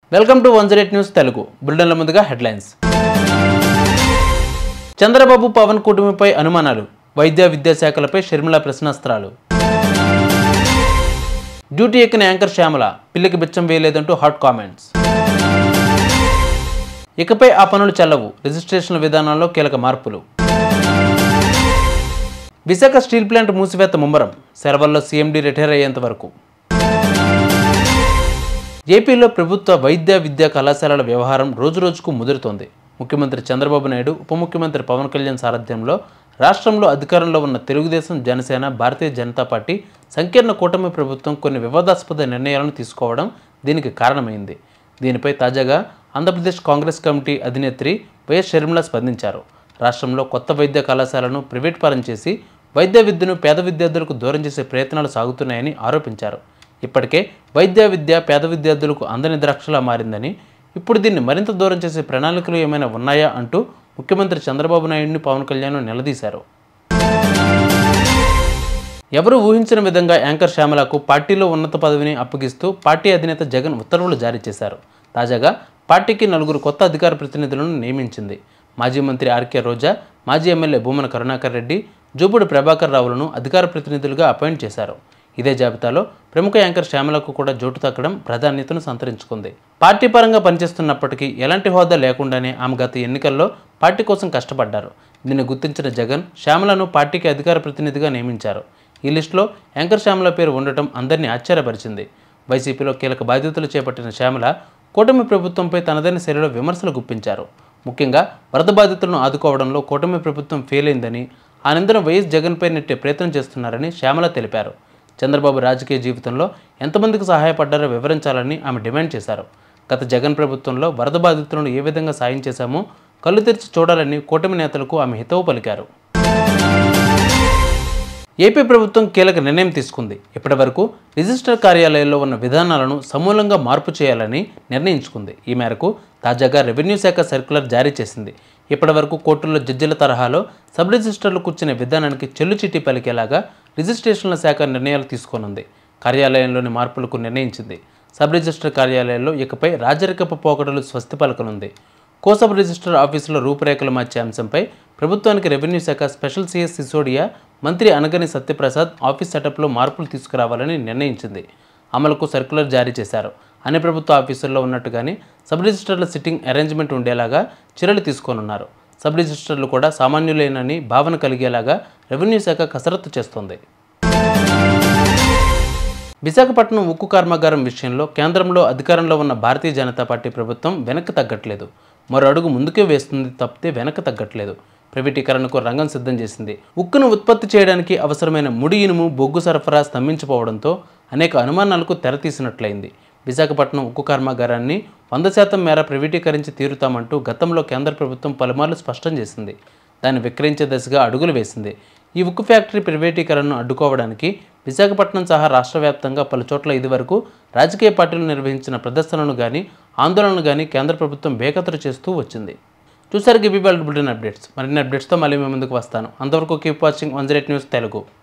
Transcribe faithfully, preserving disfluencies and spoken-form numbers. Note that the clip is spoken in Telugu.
Welcome to one zero eight news Telugu బులెటిన్ల ముందుగా హెడ్లైన్స్. చంద్రబాబు పవన్ కూటమిపై అనుమానాలు, వైద్య విద్యాశాఖలపై షర్మిల ప్రశ్నాస్త్రాలు. డ్యూటీ ఎక్కిన యాంకర్ శ్యామల, పిల్లికి బిచ్చం వేయలేదంటూ హాట్ కామెంట్స్. ఇకపై ఆ పనులు చెల్లవు, రిజిస్ట్రేషన్ల విధానంలో కీలక మార్పులు. విశాఖ స్టీల్ ప్లాంట్ మూసివేత ముమ్మరం, సెలవుల్లో సీఎండీ రిటైర్ అయ్యేంత వరకు. ఏపీలో ప్రభుత్వ వైద్య విద్యా కళాశాలల వ్యవహారం రోజురోజుకు ముదురుతోంది. ముఖ్యమంత్రి చంద్రబాబు నాయుడు, ఉప ముఖ్యమంత్రి పవన్ కళ్యాణ్ సారథ్యంలో రాష్ట్రంలో అధికారంలో ఉన్న తెలుగుదేశం, జనసేన, భారతీయ జనతా పార్టీ సంకీర్ణ కూటమి ప్రభుత్వం కొన్ని వివాదాస్పద నిర్ణయాలను తీసుకోవడం దీనికి కారణమైంది. దీనిపై తాజాగా ఆంధ్రప్రదేశ్ కాంగ్రెస్ కమిటీ అధినేత్రి వైఎస్ షర్మిల స్పందించారు. రాష్ట్రంలో కొత్త వైద్య కళాశాలను ప్రైవేట్ పరం చేసి వైద్య విద్యను పేద విద్యార్థులకు దూరం చేసే ప్రయత్నాలు సాగుతున్నాయని ఆరోపించారు. ఇప్పటికే వైద్య విద్య పేద విద్యార్థులకు అందని ద్రాక్షలా మారిందని, ఇప్పుడు దీన్ని మరింత దూరం చేసే ప్రణాళికలు ఏమైనా ఉన్నాయా అంటూ ముఖ్యమంత్రి చంద్రబాబు నాయుడిని పవన్ కళ్యాణ్ నిలదీశారు. ఎవరు ఊహించిన విధంగా యాంకర్ శ్యామలకు పార్టీలో ఉన్నత పదవిని అప్పగిస్తూ పార్టీ అధినేత జగన్ ఉత్తర్వులు జారీ చేశారు. తాజాగా పార్టీకి నలుగురు కొత్త అధికార ప్రతినిధులను నియమించింది. మాజీ మంత్రి ఆర్కే రోజా, మాజీ ఎమ్మెల్యే భూమన కరుణాకర్ రెడ్డి, జూబుడి ప్రభాకర్ రావులను అధికార ప్రతినిధులుగా అపాయింట్ చేశారు. ఇదే జాబితాలో ప్రముఖ యాంకర్ శ్యామలకు కూడా జోటు తక్కడం ప్రాధాన్యతను సంతరించుకుంది. పార్టీ పరంగా పనిచేస్తున్నప్పటికీ ఎలాంటి హోదా లేకుండానే ఆమె గత ఎన్నికల్లో పార్టీ కోసం కష్టపడ్డారు. దీన్ని గుర్తించిన జగన్ శ్యామలను పార్టీకి అధికార ప్రతినిధిగా నియమించారు. ఈ లిస్టులో యాంకర్ శ్యామల పేరు ఉండటం అందరినీ ఆశ్చర్యపరిచింది. వైసీపీలో కీలక బాధ్యతలు చేపట్టిన శ్యామల కూటమి ప్రభుత్వంపై తనదైన శైలిలో విమర్శలు గుప్పించారు. ముఖ్యంగా వరద బాధితులను ఆదుకోవడంలో కూటమి ప్రభుత్వం ఫెయిల్ అయిందని, ఆ నిందను వైఎస్ జగన్పై నెట్టే ప్రయత్నం చేస్తున్నారని శ్యామల తెలిపారు. చంద్రబాబు రాజకీయ జీవితంలో ఎంతమందికి సహాయపడ్డారో వివరించాలని ఆమె డిమాండ్ చేశారు. గత జగన్ ప్రభుత్వంలో వరద బాధితులను ఏ విధంగా సాయం చేశామో కళ్ళు తెరిచి చూడాలని కూటమి నేతలకు ఆమె హితవు పలికారు. ఏపీ ప్రభుత్వం కీలక నిర్ణయం తీసుకుంది. ఇప్పటి వరకు రిజిస్టర్ కార్యాలయాల్లో ఉన్న విధానాలను సమూలంగా మార్పు చేయాలని నిర్ణయించుకుంది. ఈ మేరకు తాజాగా రెవెన్యూ శాఖ సర్క్యులర్ జారీ చేసింది. ఇప్పటి వరకు కోర్టుల్లో జడ్జిల తరహాలో సబ్ రిజిస్టర్లు కూర్చునే విధానానికి చెల్లుచిట్టి పలికేలాగా రిజిస్ట్రేషన్ల శాఖ నిర్ణయాలు తీసుకోనుంది. కార్యాలయంలోని మార్పులకు నిర్ణయించింది. సబ్ రిజిస్టర్ కార్యాలయాల్లో ఇకపై రాజరికపు పోకడలు స్వస్తి పలకనుంది. కో సబ్ రిజిస్టర్ ఆఫీసులో రూపురేఖలు మార్చే అంశంపై ప్రభుత్వానికి రెవెన్యూ శాఖ స్పెషల్ సిఎస్ సిసోడియా, మంత్రి అనగని సత్యప్రసాద్ ఆఫీస్ సెటప్లో మార్పులు తీసుకురావాలని నిర్ణయించింది. అమలుకు సర్క్యులర్ జారీ చేశారు. అన్ని ప్రభుత్వ ఆఫీసుల్లో ఉన్నట్టుగానే సబ్ రిజిస్టర్ల సిట్టింగ్ అరేంజ్మెంట్ ఉండేలాగా చర్యలు తీసుకోనున్నారు. సబ్ రిజిస్టర్లు కూడా సామాన్యులేనని భావన కలిగేలాగా రెవెన్యూ శాఖ కసరత్తు చేస్తోంది. విశాఖపట్నం ఉక్కు కర్మాగారం విషయంలో కేంద్రంలో అధికారంలో ఉన్న భారతీయ జనతా పార్టీ ప్రభుత్వం వెనక్కి తగ్గట్లేదు. మరో అడుగు ముందుకే వేస్తుంది తప్పితే వెనక్కి తగ్గట్లేదు. ప్రైవేటీకరణకు రంగం సిద్ధం చేసింది. ఉక్కును ఉత్పత్తి చేయడానికి అవసరమైన ముడి ఇనుము, బొగ్గు సరఫరా స్తంభించిపోవడంతో అనేక అనుమానాలకు తెరతీసినట్లయింది. విశాఖపట్నం ఉక్కు కర్మాగారాన్ని వంద శాతం మేర ప్రైవేటీకరించి తీరుతామంటూ గతంలో కేంద్ర ప్రభుత్వం పలుమార్లు స్పష్టం చేసింది. దాన్ని విక్రయించే దశగా అడుగులు వేసింది. ఈ ఉక్కు ఫ్యాక్టరీ ప్రైవేటీకరణను అడ్డుకోవడానికి విశాఖపట్నం సహా రాష్ట్ర వ్యాప్తంగా పలుచోట్ల ఇదివరకు రాజకీయ పార్టీలు నిర్వహించిన ప్రదర్శనలను కానీ ఆందోళనలు కానీ కేంద్ర ప్రభుత్వం బేఖతరు చేస్తూ వచ్చింది. చూసారు గిబీ బులెటిన్ అప్డేట్స్. మరిన్ని అప్డేట్స్తో మళ్ళీ మీ ముందుకు వస్తాను. అంతవరకు keep watching one zero eight news Telugu.